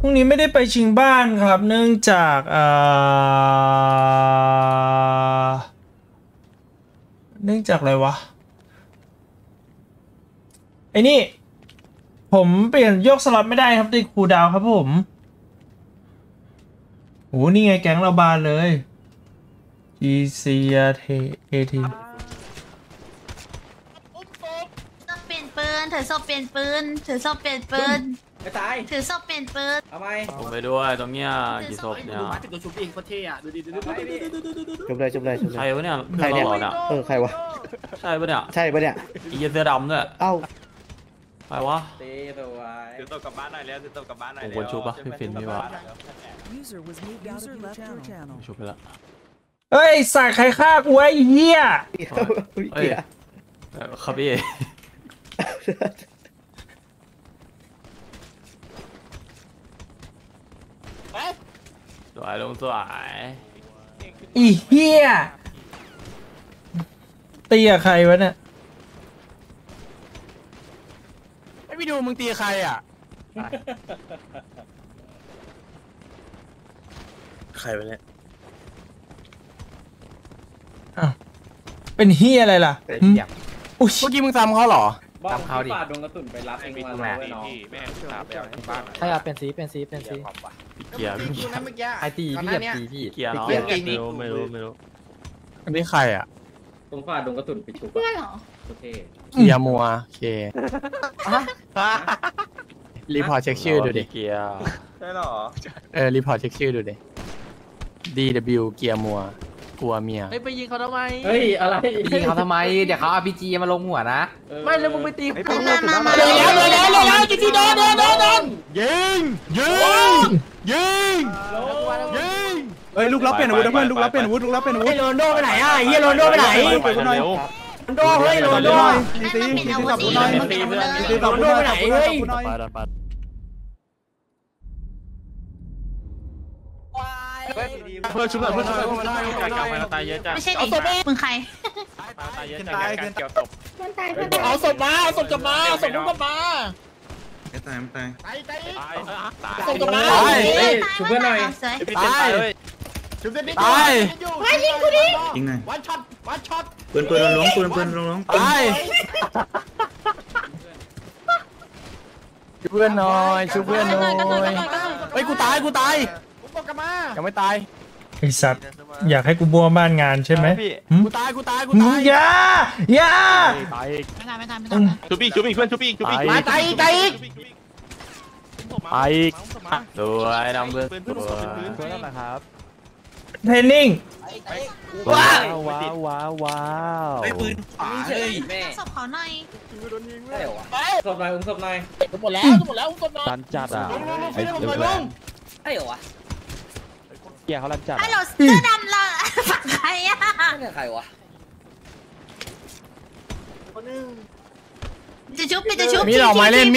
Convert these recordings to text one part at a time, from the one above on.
รุ่งนี้ไม่ได้ไปชิงบ้านครับเนื่องจากอะไรวะไอ้นี่ผมเปลี่ยนโยกสล็อตไม่ได้ครับติดคูลดาวน์ครับผมโหนี่ไงแก๊งเราบานเลย GCAT ต้องเปลี่ยนปืนถือศพเปลี่ยนปืนถือศพเปลี่ยนปืนไม่ตายถือศพเปลี่ยนปืนทำไมผมไปด้วยตรงเนี้ยกี่ศพเนี่ยมาติดตัวชุบเองโคตรเท่อะดูดิดูดิจุบเลยจุบเลยจุบเลใครยวะเนี่ยใครเนี่ยเพื่อนเราเหรอเนี่ยใครวะใช่ปะเนี่ยใช่ปะเนี่ยไอ้เหี้ยเสื้อดำเนี่ยเอ้าใครวะตีสวยซื้อตัวกลับบ้านหน่อยแล้วซื้อตัวกลับบ้านหน่อยผมควรชุบปะพี่ฟินพี่วะ User was moved out of your channel. ชุบไปละเฮ้ยสัตว์ใครฆ่ากูไว้ไอ้เหี้ยเฮ้ยครับพี่สวยลงสวยอีเหี้ยตีกับใครวะเนี่ยไอพี่ดูมึงตีใครอ่ะใครวะเนี่ยอ้าวเป็นเหี้ยอะไรล่ะหึอุ๊ยเมื่อกี้มึงซ้ำเขาเหรอบ้องที่ปาดดงกระสุนไปรับเองมาเลยน้องแม่ตาไปเอาที่บ้านใช่ครับเป็นสีเป็นสีเป็นสีพี่เกียร์พี่เกียร์นั้นเมื่อกี้ไอตีพี่อย่าตีพี่เกียร์เนาะไม่รู้อันนี้ใครอ่ะตรงปาดดงกระสุนไปชุบเพื่อนเหรอโอเคเกียร์มัวโอเครีพอร์ตเช็คชื่อดูดิพี่เกียร์ใช่หรอรีพอร์ตเช็คชื่อดูดิ DW เกียร์มัวกลัวเมียไม่ไปยิงเขาทำไมเฮ้ยอะไรไปยิงเขาทำไมเดี๋ยวเขาเอา RPG มาลงหัวนะ ไม่แล้วมึงไปตีมาแล้วจริงๆโดนยิงเฮ้ยลูกรับเปลี่ยนอาวุธนะเพื่อนลูกรับเปลี่ยนอาวุธลูกรับเปลี่ยนอาวุธโรนโดไปไหนอ่ะเฮียโรนโดไปไหนไปกูหน่อยโรนโดเฮ้ยโรนโดตีตีตีตีกับกูหน่อยตีกับกูหน่อยตีโรนโดไปไหนเฮ้ยไปดันไปเพื่อนชุบหน่อยเพื่อนชุบหน่อยกลับมาตายเยอะจังไม่ใช่เด็กมึงใครตายเยอะจังการเกี่ยวศพเพื่อนตายเพื่อนเอาศพมาเอาศพกลับมาเอาศพกลับมาไม่ตายไม่ตายตายศพกลับมาชุบเพื่อนหน่อยพี่เต้นตายเลยชุบเส้นตายยิงหน่อยวันช็อตปืนลงปืนลงตายช่วยเพื่อนหน่อยช่วยเพื่อนหน่อยเฮ้ยกูตายยังไม่ตายไอสัตว์อยากให้กูบัวบ้านงานใช่ไหมหึกูตายอย่าตายไม่ตายไม่ตายชุบอีกเพื่อนชุบอีกมาตายอีกไปอีกสวยนำเพื่อนสวยช่วยกันหน่อยครับเทรนนิ่งว้าวไอ้ปืนขวาเฮ้ยแม่ศพเขาหน่อยศพหน่อยศพหน่อยหมดแล้วศพหน่อยรันจัดอ่ะไอ้เดี๋ยวลงใช่เหรอวะเกียร์เขารันจัดไอ้เราเสื้อดำเราฝั่งใครอ่ะนี่ใครวะจะชุบจะชุบมีดออกไม้เล่น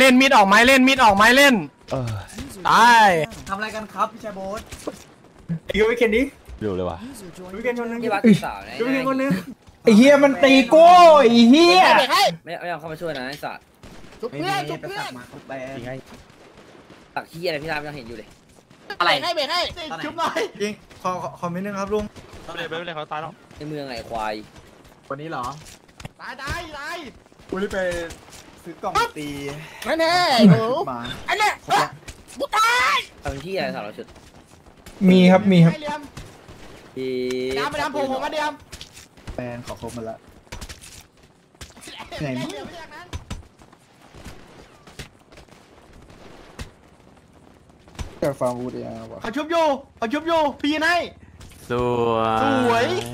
ตายทำอะไรกันครับพี่ชายโบ๊ทยูวิเคนดิดูเลยว่ะ User joined วิเคนคนนึงที่วัดสาวไหนยูวิเคนคนนึงไอเฮียมันตีกูไอเฮียไม่เอาเข้ามาช่วยนะไอ้สัตว์ชุบเพื่อนมาทุบแบนตักขี้อะไรพี่ทามยังเห็นอยู่เลยอะไรให้ชุบหน่อยยิงขอมินึงครับลุงไม่เป็นไรเขาตายแล้วในเมืองไงควายวันนี้เหรอตายกูรีบไปซื้อกล่องตีแน่หนูมาอันเนี้ยกูตายทำที่อะไรสาวเราชุดมีครับที่ที่ไปดำผมมาเดียมแบนขอครบมาละไหนเกิดฟาร์มวูดยังวะเขาชุบอยู่พี่ให้สวย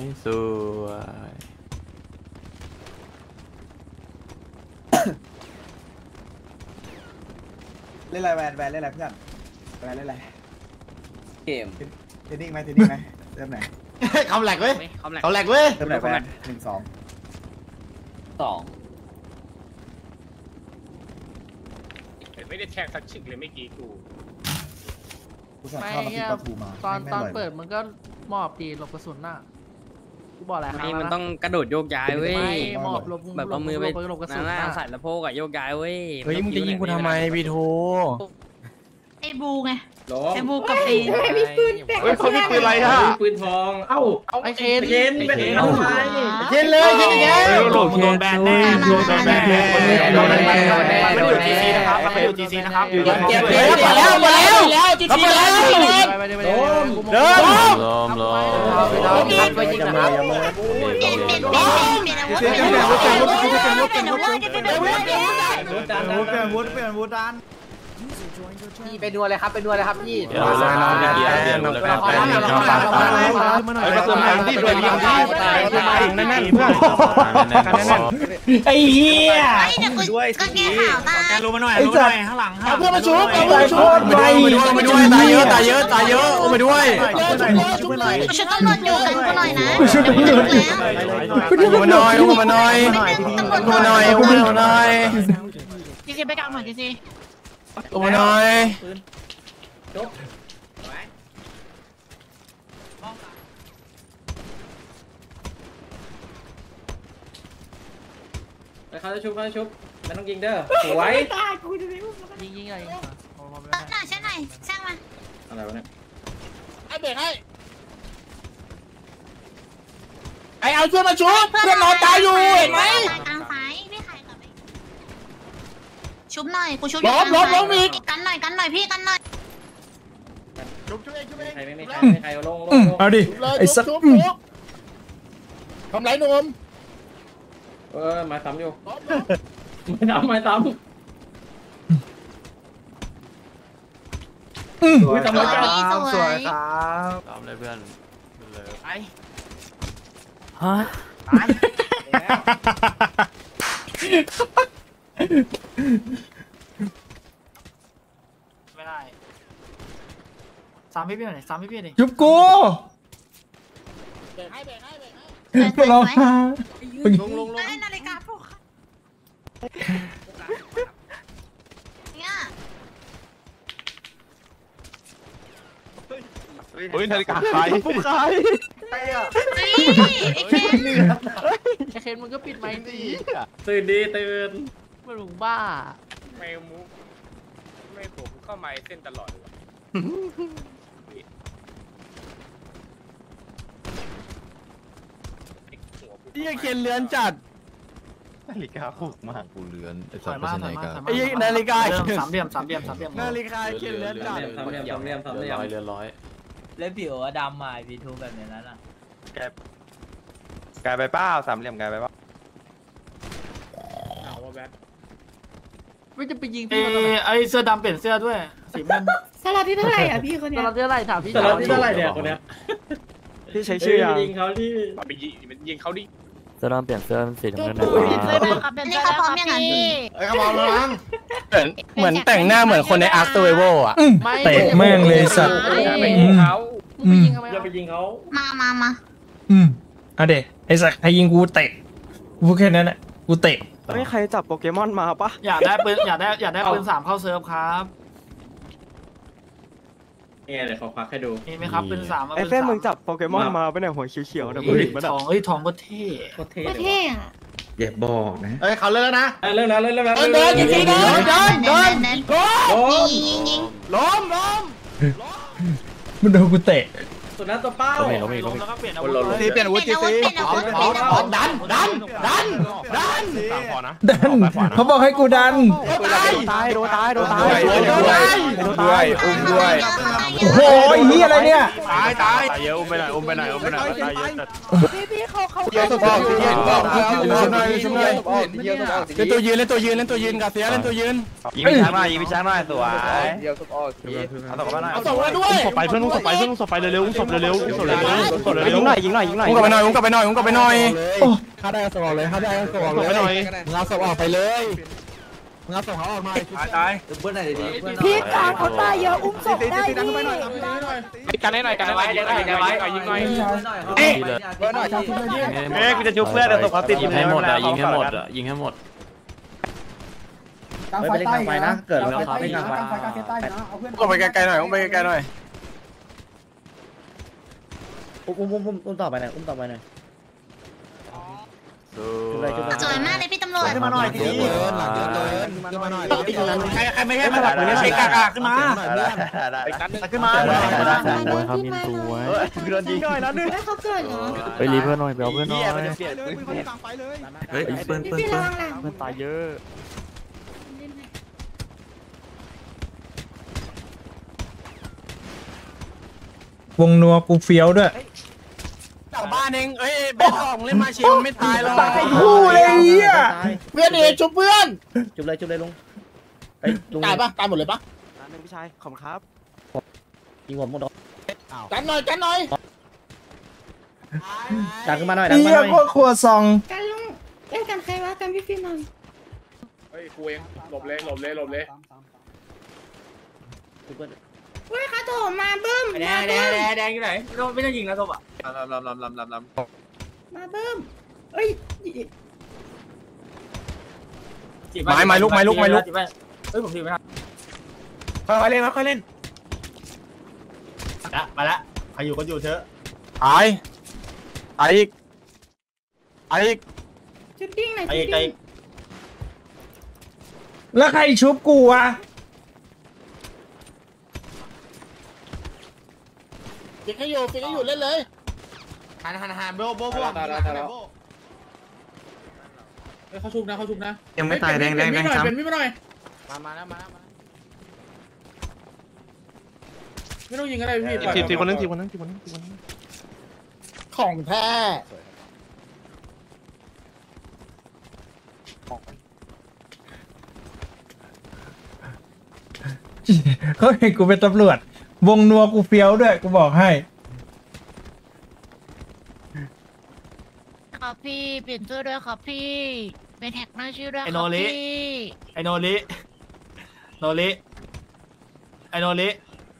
เล่นอะไรแวนเล่นอะไรเพื่อนแวนเล่นอะไรเกมเทนนิ่งไหมเริ่มไหนคำแหลกเว้ยเริ่มไหนแวน1 2 2 ไม่ได้แท็กสักชึกเลยไม่กี่กูกูสั่งข้าวมากินปลาทูมาตอนเปิดมันก็มอบตีหลบกระสุนน่ะกูบอกอะไรครับมันต้องกระโดดโยกย้ายเว้ยมอบหลบแบบเอามือไปหลบกระสุนนั่งใส่สะโพกอะโยกย้ายเว้ยเฮ้ยมึงจะยิงกูทำไมวีโทไอ้บูไงล้มไอ้บูกับไอ้เฮ้ยเขามีปืนอะไรอ่ะปืนทอง เอ้าไอเคนเย็นเป็นเอาไปเย็นเลยเย็นอย่างเงี้ยโหลดโดนแบนแน่โดนแบนแน่ไม่อยู่จีซีนะครับไม่อยู่จีซีนะครับอยู่เก็บเก็บแล้วหมดแล้วจีซีแล้วเดินล้มล้มไปยิงนะครับเปลี่ยนอาวุธเปลี่ยนอาวุธเปลี่ยนอาวุธเปลี่ยนอาวุธเปลี่ยนอาวุธเปลี่ยนอาวุธ User joined your channel. ไปนัวเลยครับไปนัวเลยครับพี่เดี๋ยวเลยครับเดี๋ยวเลยครับไอ้ประตูมันที่ด้วยยังที่แน่นๆเพื่อนไอ้เหี้ยไอ้เดี๋ยวกูก็แก้ข่าวตายรู้มาหน่อยรู้หน่อยข้างหลังเอาเพื่อนมาชุบเอาตาเพื่อนยมาโคชุบตรไวมาด้วยตายเยอะตายเยอะตายเยอะโอ้มาด้วยกูชุดตำรวจอยู่กันกูหน่อยนะกูชุดตำรวจกูมาหน่อยกูมาหน่อยกูมาหน่อยกูมาหน่อยจีซีไปกลางหน่อยจีซีกูมาหน่อยเขาจะชุบไม่ต้องยิงเด้อสวยยิงอะไรหน่อยใช่หน่อยช่างมาอะไรวะเนี่ยไอ้เบรกให้ไอ้เอาช่วยมาชุบเพื่อนนอนตายอยู่เห็นไหมกลางซ้ายพี่ไข่กับชุบหน่อยกูชุบอยู่กันหน่อยพี่กันหน่อยชุบช่วยช่วยใครไม่ใครลงเอาดิไอ้สัตว์ทำไรนมมาซ้ำอยู่ไม่ซ้ำสวยพี่สวยตามเลยเพื่อนเลยไอ้ไม่ได้สามพี่หน่อยสามพี่หน่อยยุบกูเบรกให้เบรกให้เบรกให้มาลองหาลงนาฬิกาปลุกเนี่ยเฮ้ยนาฬิกาขายปุ๊บขายไอ้เคนไอเคนมึงก็ปิดไมค์ดิตื่นดีตื่นมันหลงบ้าไม่มุกไม่ผมเข้ามาเส้นตลอดเลยที่เขียนเรือนจัดนาฬิกาผูกมากกูเลือนไอ้ถสัตอยว์มาไม่ถใช่อยนาฬิกามาไอ้นาฬิกาสามเหลี่ยมนาฬิกาเขียนเรือนจัดทำเรียมเรือร้อยเล่นผิวดำมาพีทูแบบนี้นั้นอ่ะกลายไปเป้าสามเหลี่ยมกลายไปเป้าเอาว่าแบทไม่จะไปยิงพี่ไอเสื้อดำเปลี่ยนเสื้อด้วยสีมันสลับที่เท่าไหร่อ่ะพี่คนตเนี้ยลอดเท่าไรถามพี่แต่เราที่เท่าไหร่เนี่ยคนเนี้ยที่ใช้ชื่อยังยิงเขาที่ไปยิงเขาดิจะลองเปลี่ยนเสื้อเป็นสีน้ำเงินนี่เขาพร้อมยังไงไอ้กระบอกล้างเหมือนแต่งหน้าเหมือนคนในอาร์คเซอร์ไวโวอ่ะเตะแม่งเลยสัตว์ไปยิงเขามึงไปยิงทำไมอย่าไปยิงเขามาเอาเด็ไอ้สัตว์ใครยิงกูเตะกูแค่นั้นแหละกูเตะเฮ้ยใครจับโปเกมอนมาปะอยากได้ปืนอยากได้ปืน3เข้าเซิร์ฟครับเนี่ยเดี๋ยวเขาควักให้ดูมีไหมครับปืน3 ไอ้เฟ้มึงจับโปเกมอนมาไปไหนหัวเขียวๆนะมึงเห็นปะทองทองก็เท่โคตรเท่ก็เลยเท่อะอย่าบอกนะเฮ้ยเขาเลิกแล้วนะเริ่มแล้วยิงล้มมันโดนกูเตะสุดนั้นตัวเป้าแล้วก็เปลี่ยนอาวุธตีเปลี่ยนอาวุธตีดันพอนะดันเขาบอกให้กูดันตายโดนตายด้วยอุ้มด้วยโอ้โหไอ้เหี้ยอะไรเนี่ยตายเยอะอุ้มไปไหนตายเยอะตัวบอกเล่นตัวยืนกาเซียเล่นตัวยืนยิงพี่ช้างหน่อยสวยเอาต่อมาหน่อยเอาส่งมาด้วยส่งไปเพื่อนส่งไปเร็วยิงหน่อยอุ้มกลับไปหน่อยถ้าได้ส่งออกเลยเราส่งออกไปเลยเราส่งเขาออกมาตายพี่กลางเขาตายเยอะอุ้มศพได้พี่กันให้หน่อยกันไว้ยิงหน่อยกูจะชุบเพื่อนแต่ตกเขาติดยิงให้หมดอ่ะยิงให้หมดอ่ะยิงให้หมดไม่ได้กลางไฟนะเกิดแล้วครับไม่กลางไฟอุ้มไปไกลๆหน่อยอุ้มต่อไปหน่อยสวยมากเลยพี่ตำำรวจขึ้นมาหน่อยทีหลังเยอะเลยขึ้นมาหน่อยใครไม่ใช่มาหลับเลยใช้กากขึ้นมาขึ้นมาสวยครับมินสวยโดนยิงหน่อยแล้วนึงเขาเกิดเหรอไปรีเพื่อนหน่อยไปเอาเพื่อนหน่อยเฮ้ยเปิ้ลพี่ระวังหลังเพื่อนตายเยอะวงนัวกูเฟี้ยวด้วยจากบ้านเองเอ้ยแบทของเล่นมาเชียวไม่ตายหรอกตายคู่เลยอ่ะเพื่อนเองจุบเพื่อนจุบเลยลุงตายปะตายหมดเลยปะนั่นพี่ชายขอบคุณครับยิงผมหมดกันหน่อยกันหน่อยดังขึ้นมาหน่อยไอ้เหี้ยพวกครัวซองกันลุงเล่นกันใครวะกันพี่ฟิล์มหน่อยเฮ้ยกูเองหลบเลยหลบเลยหลบเลยเฮ้ยเขาโถมมาบึ้มแดมางแดบึ้งมแดงแดงอยู่ไหนไม่ต้องยิงนะส้มอ่ะมาบึ้มเอ้ยไม่ลุกเฮ้ยผมทีไม่ทันค่อยเล่นค่อยเล่นมาละใครอยู่ก็อยู่เถอะตายอีกชุดดิ้งหน่อยไอ้ชุดไอ้ดิ้งแล้วใครชุบกูวะฟิกให้อยู่เล่นเลยหันโบเขาชุบนะยังไม่ตายแดงซ้ำเป็นมิดมาหน่อยมาแล้วไม่ต้องยิงก็ได้พี่ทีคนนึงของแท้เขาเห็นกูเป็นตำรวจ วงนัวกูเฟี้ยวด้วยกูบอกให้ครับพี่เปลี่ยนชื่อด้วยครับพี่เป็นแท็กหน้าชื่อด้วยคไอ้รับโนริพี่ไอ้โนริไอ้โนริ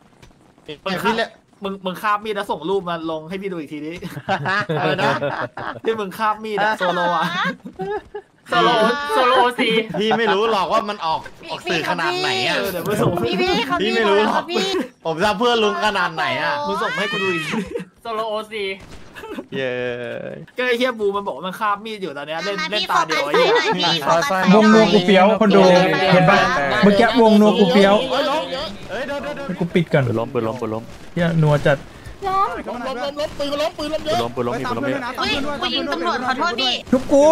มึงคาบมีดแล้วส่งรูปมาลงให้พี่ดูอีกทีนี้อะไรนะที่มึงคาบมีดอะโซโลอะโซโลซีพี่ไม่รู้หรอกว่ามันออกสื่อขนาดไหนอ่ะเดี๋ยวมึงส่งพี่ครับพี่พี่ไม่รู้หรอกครับพี่ผมจะเพื่อนลุงขนาดไหนอ่ะมึงส่งให้กูดูอีกโซโลโอซีเย้ก็ไอ้เฮียบูมันบอกว่ามันคาบมีดอยู่ตอนเนี้ยเล่นมาเล่นพี่ตาเดียวไอ้โฟเหี้ยกัสไฟหน่อยพี่โฟกัสไฟวงนัวกูเฟี้ยวคนดูเห็นปะเมื่อกี้วงนัวกูเฟี้ยวเฮ้ยเดี๋ยวกูปิดก่อนปืนล้มเหี้ยนัวจัดล้มปืนล้มเยอะอุ้ยกูยิงตำรวจขอโทษพี่ชุบกู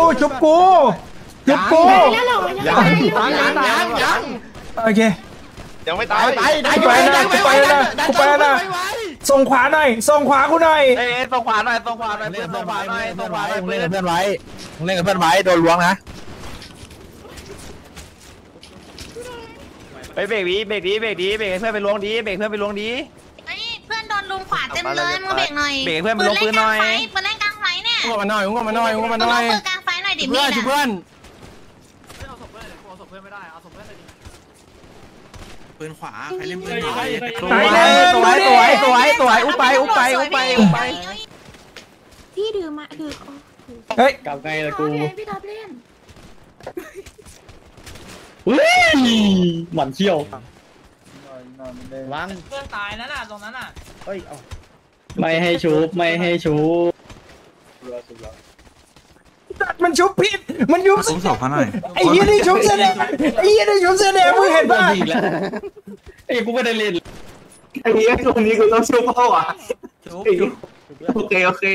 แล้วเหรอยังไงโอเคยังไม่ตายกูไปแล้วนะส่งขวาหน่อยส่งขวากูหน่อยส่งขวาหน่อยเล่นกับเพื่อนไว้โดนล้วงนะไปเบรกดีเบรกให้เพื่อนไปล้วงดีเบรกเพื่อนไปล้วงดีเฮ้ยเพื่อนโดนลุงขวาเต็มเลยมึงเบรกหน่อยเบรกเพื่อนไปลงปืนหน่อยปืนเล่นกลางไฟเนี่ยอุ้มมาหน่อยมึงลงปืนกลางไฟหน่อยดิเพื่อนมีดเพื่อนเอาศพเพื่อนเอาศพเพื่อนไม่ได้เอาศพเพื่อนไปดิปืนขวาใครเล่นปืนตายแล้วสวยอุ้มไปพี่ถือมาถือเฮ้ยกลับไงล่ะกูพี่ท็อปเล่นหมันเขี้ยววางเพื่อนตายนั่นน่ะตรงนั้นน่ะเฮ้ยเอาไม่ให้ชุบมันชุบผิดมันยุบศพหน่อยไอ้เหี้ยนี่ชุบเสื้อแดงมึงเห็นปะไอ้กูไม่ได้เล่นไอ้เหี้ยตรงนี้กูต้องชุบเปล่าวะโอเค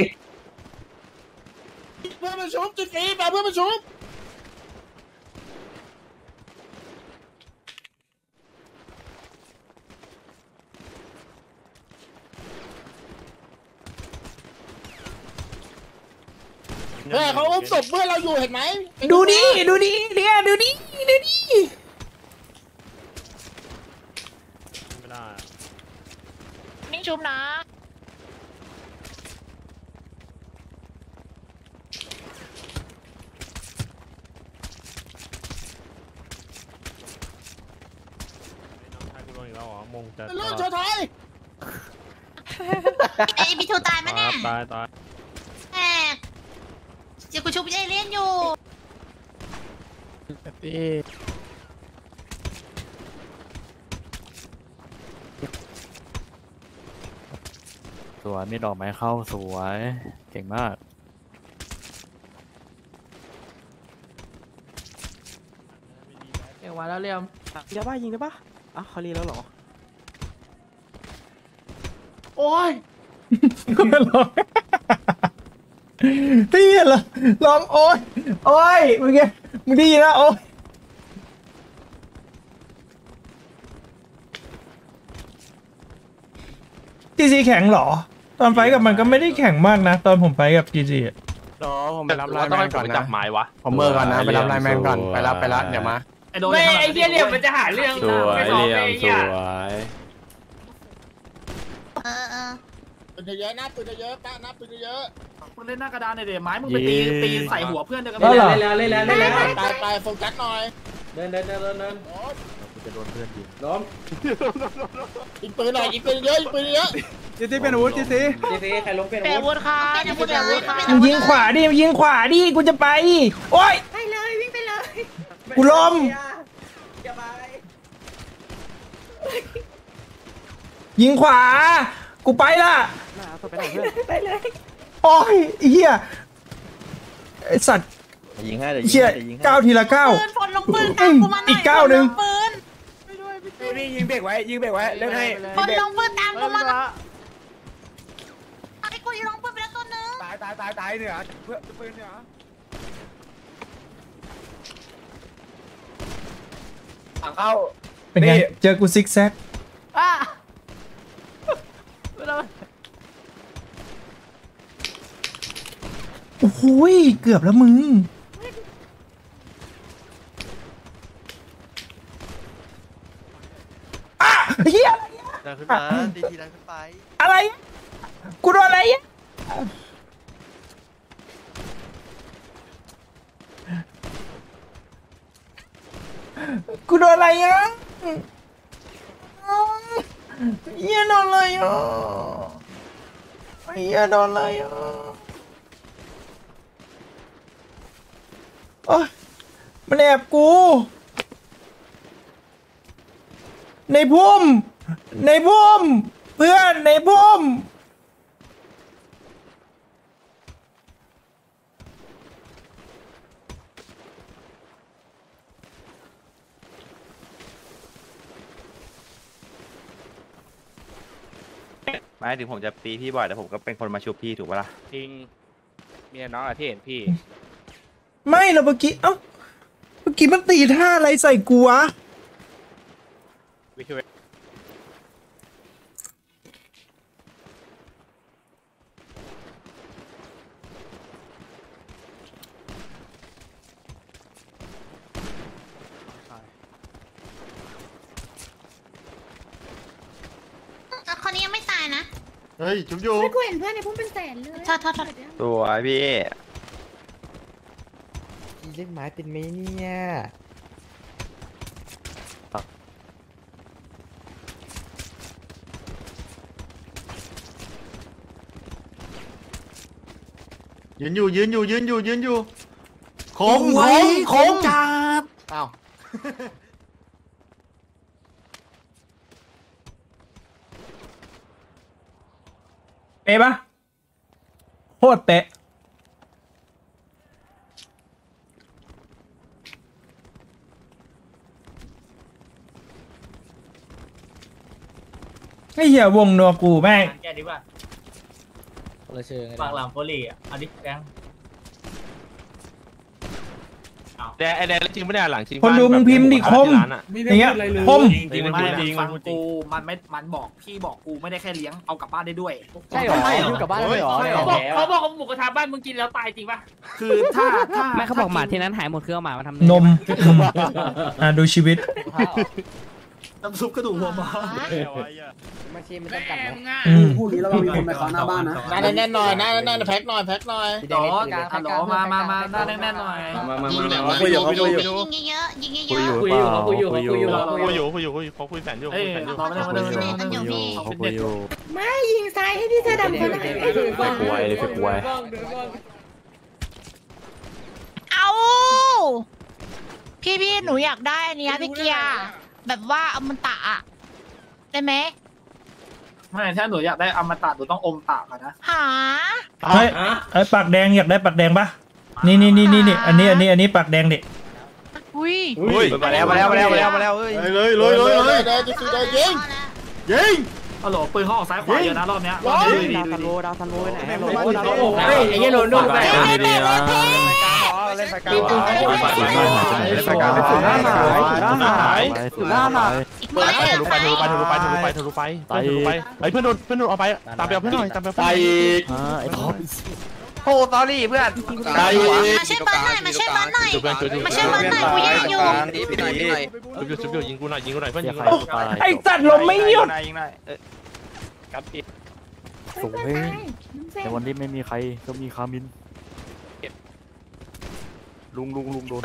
เพื่อนมาชุบจุดฟรีเพื่อนมาชุบเขาอุ้มศพเพื่อนเราอยู่เห็นไหมดูดิเนี่ยดูดินิ่งชุบนะเรื่องโชว์ไทยไอ้บิทูตายมั้ยเนี่ยตายแหกเจ้ากูชุบเอเลี่ยนอยู่สวยมีดอกไม้เข้าสวยเก่งมากเรียมยาบ้ายิงได้ปะอ้าวเขารีแล้วเหรอโอ้ยร้องพี่เหรอร้องโอ๊ยโอ๊ยมึงไงมึงดีนะโอ๊ยจีซีแข็งเหรอตอนไฟกับมันก็ไม่ได้แข็งมากนะตอนผมไฟกับจีซีรอผมไปรับไลน์แมนก่อนนะจับหมายวะผมเมื่อก่อนนะไปรับไลน์แมนก่อนไปรับเดี๋ยวมาไอ้โดนไม่ไอ้เหี้ยเนี่ยมันจะหาเรื่องสวยไม่สอบเรียไอ้มสเหี้ยวยเออปืนเยอะนะปืนเยอะป้านะปืนเยอะมึงเล่นหน้ากระดานเลยเดี๋ยวไม้มึงไปตีใส่หัวเพื่อนเดียวกันก็เหรอเล่นแล้วไปโฟกัสหน่อยเดินกูจะโดนเพื่อนยิงล้มยิงปืนหน่อยยิงปืนเยอะยิงปืนเยอะจีซีเป็นอาวุธจีซีจีใครล้มเป็นเป็นอาวุธค่ะเป็นอาวุธเลยค่ะมึงยิงขวาดิมึงยิงขวาดิกูจะไปโอ๊ยไปเลยวิ่งไปเลยกูล้มยิงขวากูไปละไปเลยโอ้ยเฮียไอสัตว์ยิงให้เดี๋ยวเฮียก้าวทีละก้าวปืนฝนลงปืนตามกูมาหน่อยอีกก้าวหนึ่งปืนนี่ยิงเบรกไว้เล่นให้ฝนลงปืนตามกูมาหน่อยไอ้กูยิงลงปืนไปแล้วตัวนึงตายเหนือเพื่อปืนเหนือ เข้าเป็นไงเจอกูซิกแซกโอ้โหเกือบแล้วมึงอ่ะเฮียดันขึ้นมาดีทีดันขึ้นไปอะไรกูโดนอะไรอ่ะกูโดนอะไรอ่ะเฮียโดนอะไรอ่ะเฮียโดนอะไรอ่ะโอ๊ยมันแอบกูในพุ่มเพื่อนในพุ่มไม่ถึงผมจะตีพี่บ่อยแต่ผมก็เป็นคนมาชุบพี่ถูกปะล่ะจริงเมียน้องอะที่เห็นพี่ไม่เราเมื่อกี้เมื่อกี้มันตีท่าอะไรใส่กูวะวิช่วยคนนี้ยังไม่ตายนะเฮ้ยจุ๊บอยู่ไม่กูเห็นเพื่อนในพุ่มเป็นแสนเลยโทษสวยพี่เล่นไม้เป็นไหมเนี่ยยืนอยู่คมจัดอ้าวเป๊ะปะโคตรเป๊ะไอ้เหี้ยวงนัวกูแม่งแกดีกว่าอะไรเชิงปากหลังโพลีอ่ะอันนี้แกงแต่ไอแดนจริงไม่ได้หลังจริงคนดูมึงพิมพ์ดิคมอย่างเงี้ยคมจริงไม่จริงฟังกูมันบอกพี่บอกกูไม่ได้แค่เลี้ยงเอากลับบ้านได้ด้วยใช่เหรออยู่กับบ้านเลยเหรอเขาบอกว่าหมูกระทะบ้านมึงกินแล้วตายจริงปะคือถ้าไม่เขาบอกหมาที่นั้นหายหมดคือเอาหมามาทำนมดูชีวิตน้ำซุปกระดูกหัวหมามาชิมมันต้องกลับนะพูดนี้แล้วเรามีคนไปขอหน้าบ้านนะแน่นหน่อยแพ็คหน่อยต่อฮัลโหลมาหน้าแน่นๆหน่อยมาคุยอยู่ยิงเยอะยิงเยอะคุยเขาคุยแสนอยู่เอ้ยรอไม่ได้มาเขาคุยอยู่ไม่ยิงซ้ายให้พี่เสื้อดำเขาหน่อยกลัวเลยกลัวเอาพี่หนูอยากได้อันนี้พี่เกียร์แบบว่าอมตะอะได้ไหมไม่ถ้าหนูอยากได้อมตะหนูต้องอมตะก่อนนะหาเฮ้ยปากแดงอยากได้ปากแดงปะนี่อันนี้ปากแดงดิอุ้ยมาแล้วเอ้ยเลยยิงฮัลโหลปืนเขาออกซ้ายขวาเยอะนะรอบเนี้ยดาวซันโวไปไหนเฮ้ยไอ้เงี้ยโดนด้วยไปดีๆนะเล่นไปกลางเล่นไปกลางทะลุไปไอ้เพื่อนโดนเอาไปตามไปเอาเพื่อนหน่อยไปไอ้ท็อปโอ้ตอรี่เพื่อนมาช่วยเบิร์นหน่อยมาช่วยเบิร์นหน่อยมาช่วยเบิร์นหน่อยกูแย่งอยู่จุดยิงกูหน่อยเพื่อนยิงไอ้สัตว์ลมไม่หยุดกับอีกสูงเฮ้ยแต่วันนี้ไม่มีใครก็มีคามินลุงโดน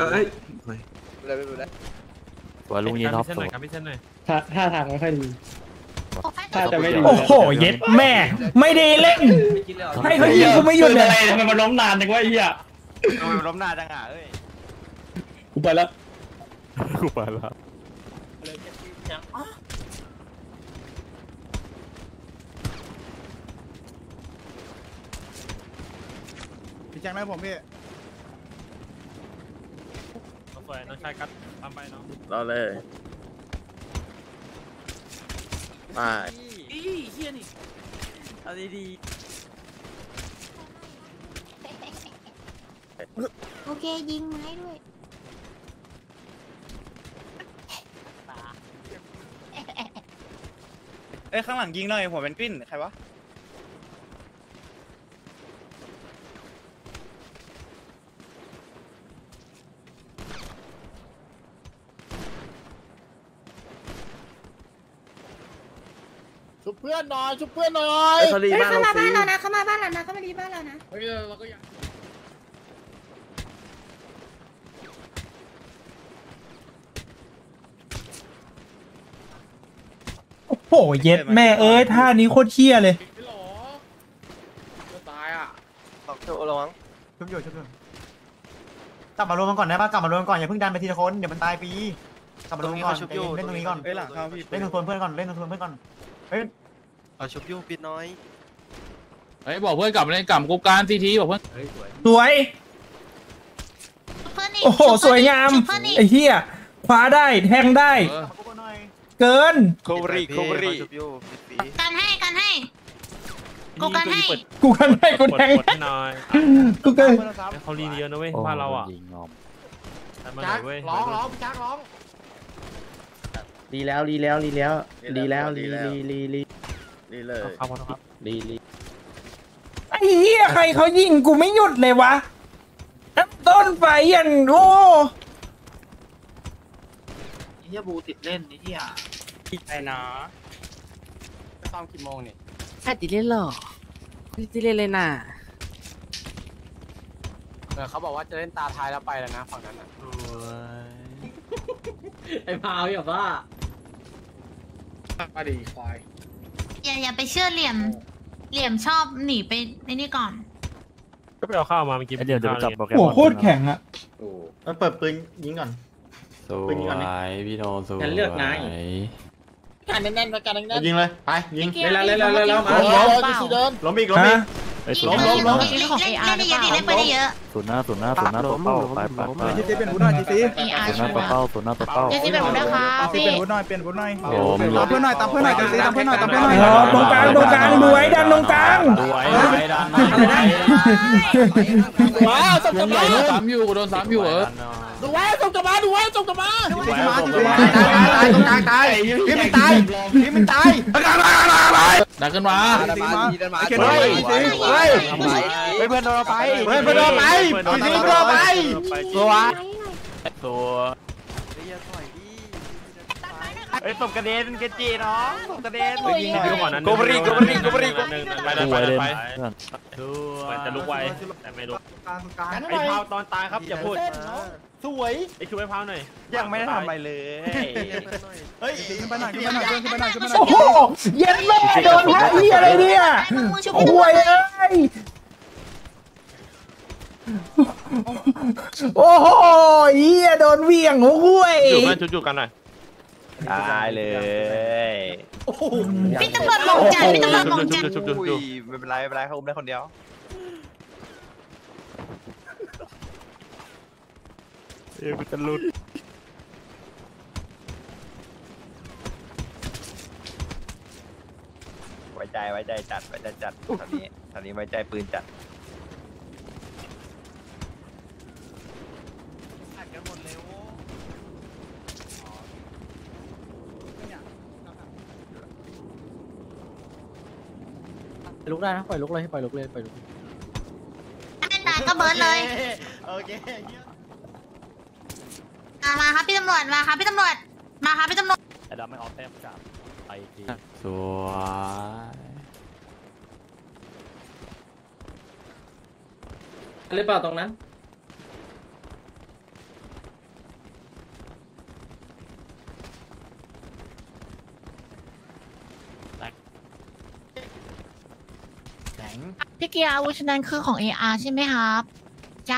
ตัวลุงยิงท็อปตัวท่าทางไม่ค่อยดีโอ้โหเย็ดแม่ไม่ได้เล่นให้เขายิงกูไม่หยุดเลยทำไมมันล้มนานจังวะไอ้เหี้ยล้มหน้าจังอ่ะเอ้ยกูไปแล้วกูไปแล้วพี่แจ็คนะผมพี่น้องชายกัดทำไปเนาะรอเลยมาเอาดีโอเคยิงไม้ด้วยเอ้ยข้างหลังยิงหน่อยหัวเป็นปิ้นใครวะชุบเพื่อนหน่อยเข้ามาบ้านเรานะเข้ามาดีบ้านเรานะเฮ้ยเราก็อยากโอ้โหเย็ดแม่เอ้ยท่านี้โคตรเชี่ยเลยไม่หรอจะตายอ่ะระวังชุบอยู่กลับมารวมกันก่อนได้ป่ะกลับมารวมกันก่อนอย่าเพิ่งดันไปทีละคนเดี๋ยวมันตายปีกลับมารวมกันก่อนเล่นตรงนี้ก่อนเอ้ยหลังเข้าพี่เล่นตรงเพื่อนก่อนเล่นตรงเพื่อนก่อนเฮ้ยเอาชุบยูปิดน้อยเฮ้ยบอกเพื่อนกลับมาเล่นกลับกูการทีบอกเพื่อนสวยเพื่อนอีกโอ้โหสวยงามไอ้เหี้ยคว้าได้แทงได้ เกินโคบรีชุบยูปิดปีกันให้กูกันให้กูกันให้กูแทงกดหน่อยกูกันเขาลีเยอะนะเว้ยบ้านเราอ่ะยิงงอมมาหน่อยเว้ยร้องพี่จักร้องดีแล้วเลยเข้ามาครับไอ้เหี้ยใครเขายิงกูไม่หยุดเลยวะต้นไฟยันโอ้เฮียบูติดเล่นนี่เฮียไอ้นะซ้อมกี่โมงเนี่ยติเล่นหรอติเล่นเลยน่ะเขาบอกว่าจะเล่นตาท้ายแล้วไปแล้วนะฝั่งนั้นอ่ะไอ้พาวอย่าบ้ามาดีควายอย่าไปเชื่อเหลี่ยมชอบหนีไปในนี่ก่อนก็ไปเอาข้าวมาเมื่อกี้ไอเดี๋ยวจะไปจับโปรแกรมโหโคตรแข็งอะเปิดปืนยิงก่อนสวยพี่โนสวยกันเลือกนายการแน่นๆการแน่นยิงเลยไปยิงเล่นมาล้มอีกไอ้ยิสูงนเล่นเยอะดิเล่นไปได้เยอะสูนหน้าตัวเป้าไปจีซีเป็นวุ้นหน่อยจีซีสูนหน้าตัวเป้าสูนหน้าตัวเป้าเดี๋ยวจะแบบนะคะจีซีพี่เป็นวุ้นหน่อยเปลี่ยนวุ้นหน่อยโอ้มตามเพื่อนหน่อยจีซีตามเพื่อนหน่อยตตรงกลางดูไว้ดันตรงกลางดูไว้ดันว้าวส่งกลับมาซ้ำอยู่กูโดนซ้ำอยู่เหรอดูไว้ส่งกลับมาตายพี่มันตายดันขึ้นมาเฮ้ยเพื่อนโดนไปจีซีโดนไปตัวเฮ้ยตบกระเด็นเกจีเนาะตบกระเด็นยิงเดียวก่อนนั้นโกบรีดูไว้เล่นไปเพื่อนจะลุกไวแต่ไม่ลุกไอ้พาวตอนตายครับอย่าพูดสวยไอ้ช่วยพาวหน่อยยังไม่ได้ทำอะไรเลยเฮ้ยขึ้นไปหน่อยขึ้นไปหน่อยขึ้นไปหน่อยขึ้นไปหน่โอ้อยโหเย็ดแม่โดนท่าเหี้ยอะไรเนี่ยโอ้ยเอ้ยโอ้โหเหี้ยโดนเวี่ยงโอ้ยจุดมันจุดกันหน่อยตายเลยพี่ตำรวจมองจัดพี่ตำรวจมองจัดอุ้ยไม่เป็นไรเขาอุ้มได้คนเดียวกูจะหลุดว้ใจจัดตอนนี้ไว้ใจปืนจัดลุกได้นะปล่อยลุกเลยปล่อยลุกเลยปล่อยลุกเล่นได้ก็เบิร์ดเลยโอเคมาครับพี่ตำรวจมาครับพี่ตำรวจมาครับพี่ตำรวจไอ้ดำไม่ออกแต้มจับไปทีสวยหรือเปล่าตรงนั้นพี่เกียร์อาวุธนั้นคือของ AR ใช่ไหมครับใช่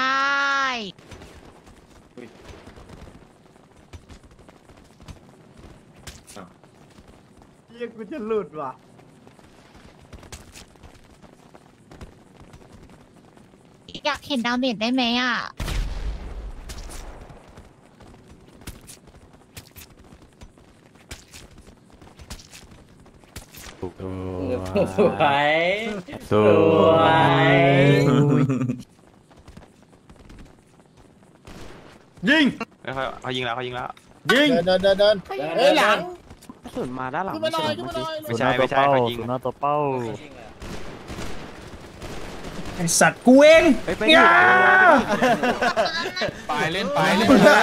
เรียกกูจะหลุดว่ะอยากเห็นดาเมจได้ไหมอ่ะสวยสวยยิงเขายิงแล้วยิงเดินเฮ้ยหลังสุนมาด้านหลังไม่ใช่เขายิงหน้าตัวเป้าไอสัตว์กูเองย่าไปเล่นเลย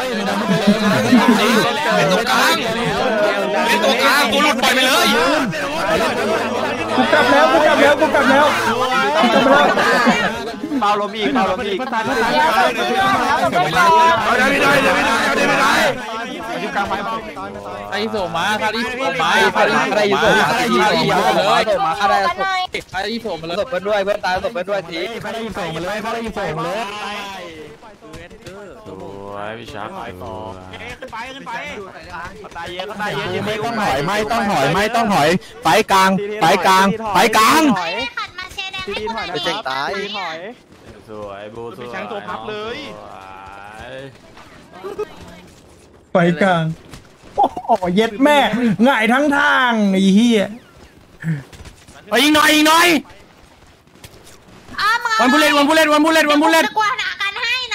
เป็นตรงกลางกูหลุดปล่อยไปเลยกูกลับแล้วเปาล้มอีกไม่ได้ไอ้โสมาคาริโสมาอะไรอยู่เลยมาได้คาริโสมาเลยตบกันด้วยเพื่อนตายตบกันด้วยทีคาริโสมาเลยสวยพี่ชักไปต่อตายเยอะยังไม่ต้องถอยไปกลางขัดมาเชแดงให้กูหน่อยไปเจ๊งตายสวยบูสวยช้างตัวพับเลยไปกลางโอ้โหเย็ดแม่ง่ายทั้งทางไอ้เหี้ยไปยิงหน่อยวันบุเล่นจะกวาดหนากันให้นะ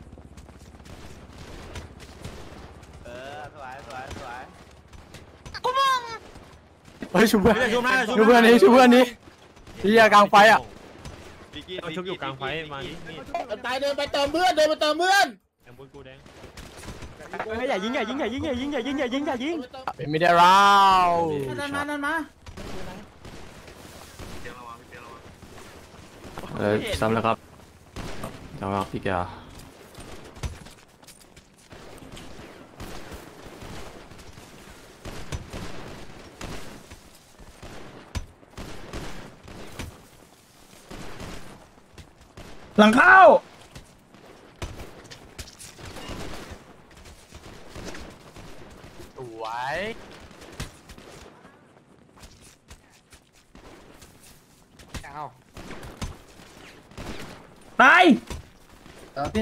กูมองเฮ้ยชุบเพื่อนนี้ที่กลางไฟอ่ะชุบอยู่กลางไฟมานี่ตายเดินไปเติมเพื่อนแดงบนกูแดงอย่ายิงเป็นไม่ได้เรานั่นมาซ้ำแล้วครับจังหวะพี่แกหลังเข้าสวยตายพี่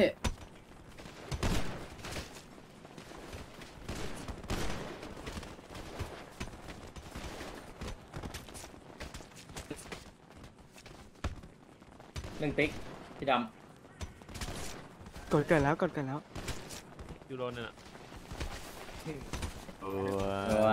1 ติ๊กพี่ดำกดเกิดแล้วยูโรน่ะสสวย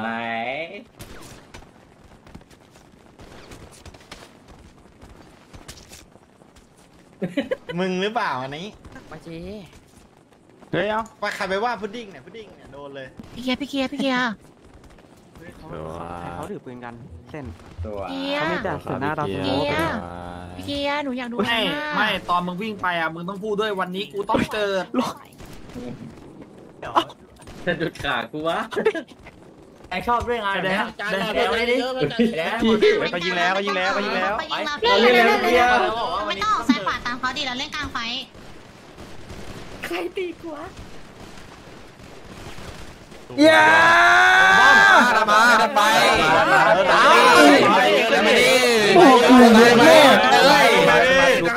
มึงหรือเปล่าอันนี้มาเจ๊เฮ้ยเอาว่าใครไปว่าพุดดิ้งเนี่ยโดนเลยพี่เกียร์เขาถือปืนกันเส้นสวยเขาไม่แต่เสือหน้าเราพี่เกียร์หนูอยากดูไม่ตอนมึงวิ่งไปอ่ะมึงต้องพูดด้วยวันนี้กูต้องเกิดจะดุดขากูวะไอชอบเรื่องอะไรแดงอะไรดิไปยิงแล้วไปยิงแล้วพี่ไม่ต้องออกซ้ายขวาตามเขาดิเราเล่นกลางไฟอย่ามาไปตายไม่ดีโอ้โหเย็ดแม่ไป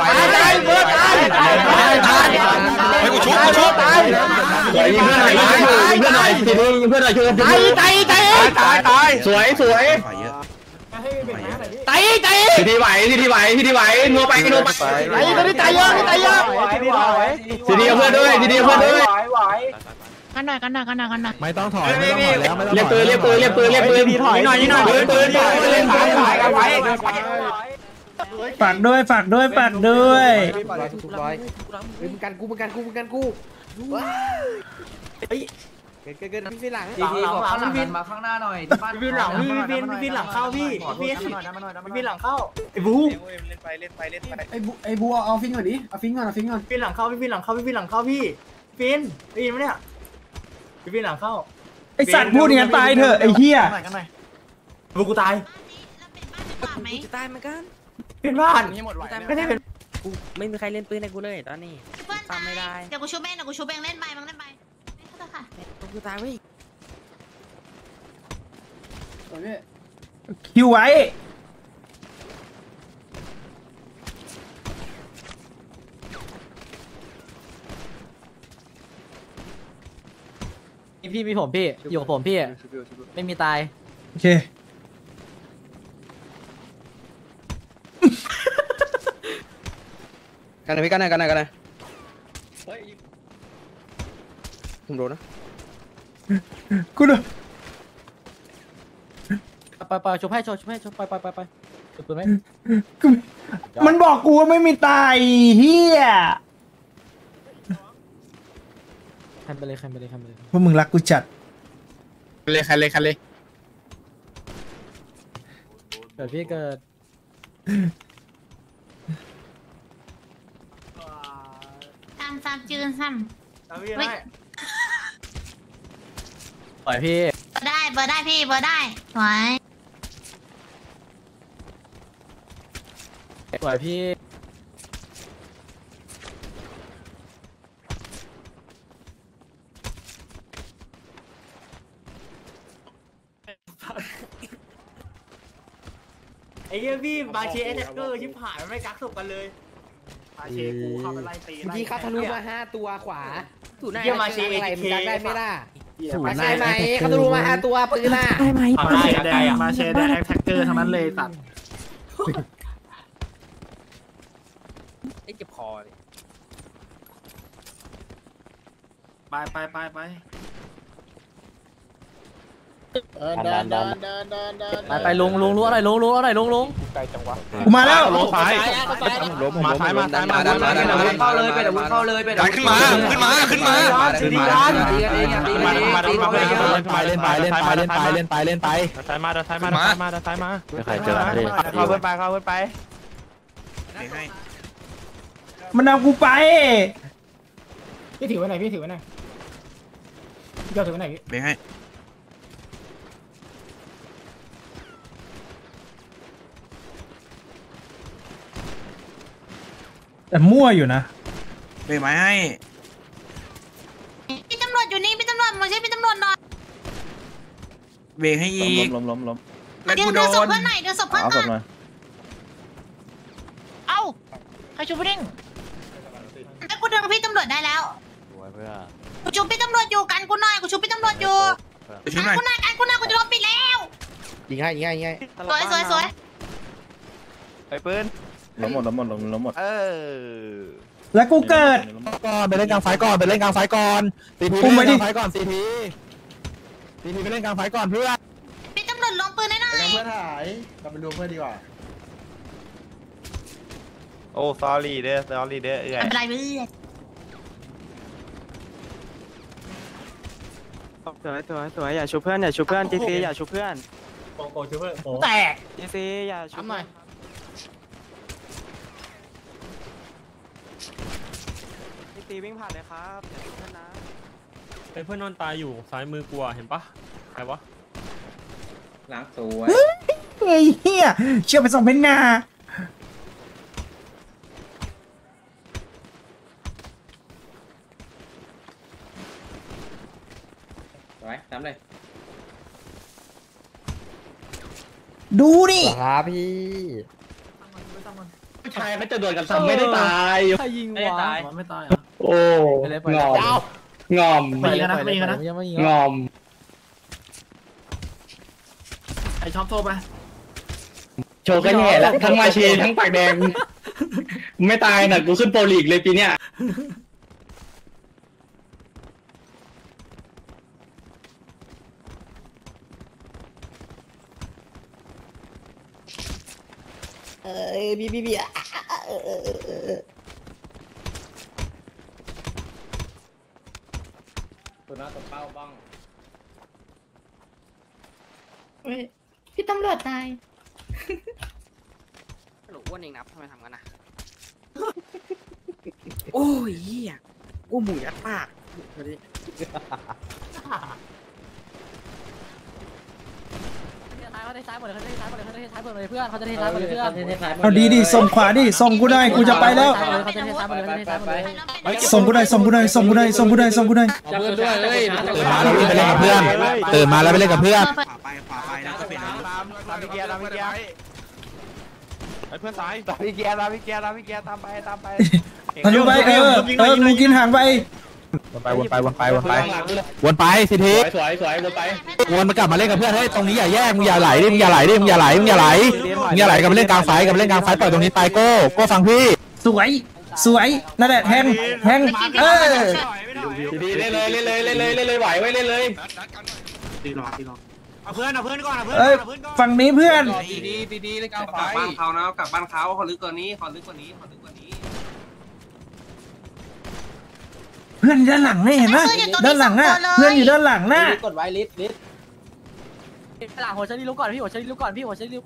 ให้กูชุบยิงเพื่อนหน่อยช่วยตายสวยให้เบรกนะหน่อยพี่ไต่ไต่ทีไหวนัวไปนัวไปไต่ตัวนี้ไต่เยอะไต่เยอะทีเดียวเพื่อนด้วยกันหน่อยกันหน่อยกันหน่อยกันหน่อยไม่ต้องถอยไม่ต้องถอยแล้วไม่ต้องเรียกปืนถอยหน่อยนี่หน่อยปืนเล่นถ่ายกันไว้ฝากด้วยฝากด้วยฝากด้วยมึงกันกูพี่หลังวินมาข้างหน้าหน่อยวินหลังวินหลังเข้าพี่วินหลังเข้าไอ้บูไอ้บูเอาฟิงก่อนดิเอาฟิงก่อนวินหลังเข้าพี่ฟินได้ยินไหมเนี่ยวินหลังเข้าไอสัตว์พูดอย่างนั้นตายเถอะไอ้เหี้ยกันหน่อยบูกูตายแล้วเป็นบ้านดีกว่าไหมจะตายเหมือนกันเป็นบ้านไม่ได้เป็นกูไม่มีใครเล่นปืนในกูเลยตอนนี้เพื่อนตายเดี๋ยวกูชูเบงเล่นไปมึงเล่นไปค่ะกูตายเว้ยคิวไว้พี่มีผมพี่อยู่กับผมพี่ไม่มีตายโอเคกันหน่อยพี่กันหน่อยผมโดนนะกูดูไปชกให้ไปปืนไหมกูมันบอกกูว่าไม่มีตายเหี้ยคันไปเลยพวกมึงรักกูจัดเลยใครเลยเกิดพี่เกิดซ้ำจืนซ้ำเอาพี่ได้ปล่อยพี่เบอร์ได้พี่เบอร์ได้สวยปล่อยพี่ไอ้เหี้ยพี่บาเชแอทเกอร์ชิบหายมันไม่กักศพกันเลยบาเชกูเข้าไปไล่ตีพี่เขาทะลุมา5ตัวขวาเยี่ยมาเชเออะไรเคมึงได้ไม่ล่ะศูนย์ใช่ไหมเขาทะลุมา5ตัวปืนล่ะมาเชแดงมาเชแดงแท็กเกอร์ทั้งนั้นเลยตัดไอ้เจ็บคอเลยไปไปลุงรู้อะไรลุงกูมาแล้วล้มซ้ายมาซ้ายเข้าเลยไปเดี๋ยวเข้าเลยไปเดี๋ยวขึ้นมาดีกันเล่นไปซ้ายมาไม่ใครเจอเลยเข้าเพื่อนไปมันเอากูไปพี่ถือไว้ไหนพี่เจ้าถือไว้ไหนพี่เบงให้แต่มั่วอยู่นะเบงไม้ให้พี่ตำรวจอยู่นี่พี่ตำรวจมาช่วยพี่ตำรวจหน่อยเบงให้อีกล้มเดี๋ยวศพเพื่อนหน่อยเอ้าใครชูพี่ดิ้งไอ้กูเดินกับพี่ตำรวจได้แล้วสวยเพื่อกูชูพี่ตำรวจอยู่กันกูหน่อยกูชูพี่ตำรวจอยู่ช่วยหน่อยกูหน่อยกูจะโดนปิดแล้วยิงให้สวยไอ้ปืนล้มหมดแล้วกูเกิดก่อนไปเล่นกลางไฟก่อนตีพีไปเล่นกลางไฟก่อนตีพีไปเล่นกลางไฟก่อนเพื่อนพี่ตำรวจลงปืนได้หน่อยเพื่อนหายเราไปดูเพื่อนดีกว่าโอ้ซอรี่เด้อไม่เป็นไรเพื่อนสวยอย่าชูเพื่อนจีซีอย่าชูเพื่อนโปชูเพื่อนแตกจีซีอย่าชูทำหน่อยจีซีวิ่งผ่านเลยครับอย่าชูเพื่อนนะเพื่อนนอนตายอยู่ซ้ายมือกลัวเห็นปะใครวะล้างสวยเฮ้ยเหี้ยเชื่อไปส่งเป็นงาไว้ทำเลยดูดิครับพี่ผู้ชายเขาจะโดนกันซ้ำไม่ได้ตายใครยิงวะไม่ตายโอ้งอมไม่กันนะยังไม่ยิงงอมไอช็อปโทรไปโชว์ก็แย่แล้วทั้งมาเชทั้งปากแดงไม่ตายน่ะกูขึ้นโปรลีกเลยปีเนี้ยบีอ่ะตัวน้าตบเป้าบ้างพี่ตำรวจตายหนูอ้วนเองนะทำไมทำกันนะโอ้ยเหี้ยกูหมูยัดปากเขาจะซ้ายหมดเลยเขาจะซ้ายหมดเลยเขาจะซ้ายหมดเลยเพื่อนเขาจะซ้ายหมดเลยเพื่อนเอาดีส่งขวาดิส่งกูได้กูจะไปแล้วส่งกูได้ส่งกูได้ส่งกูได้ส่งกูได้ส่งกูได้จับเพื่อนด้วยเลยตื่นมาแล้วไปเล่นกับเพื่อนไปแล้วก็เป็นตามพี่เกียร์ตามพี่เกียร์ไอ้เพื่อนซ้ายตามพี่เกียร์ตามพี่เกียร์ตามพี่เกียร์ตามไปทะลุไปกูกินห่างไปวนไปสิทีสวยวนไปวนมากลับมาเล่นกับเพื่อนเฮ้ยตรงนี้อย่าแยกมึงอย่าไหลดิมึงอย่าไหลกลับมาเล่นกลางไฟปล่อยตรงนี้ไปโก้ฟังพี่สวยนั่นแหละแทงดีเล่นเลยไหวไว้เล่นเลยเอาเพื่อนก่อนฝั่งนี้เพื่อนดีเลยกลางไฟกลับบ้านเขานะกลับบ้านเขาขอลึกกว่านี้เพื่อนด้านหลังนี่เห็นไหมด้านหลังน่ะเพื่อนอยู่ด้านหลังน่ะกดไว้ลิสหลังหัวเชอรี่ลุกก่อนพี่หัวเชอรี่ลุกก่อนพี่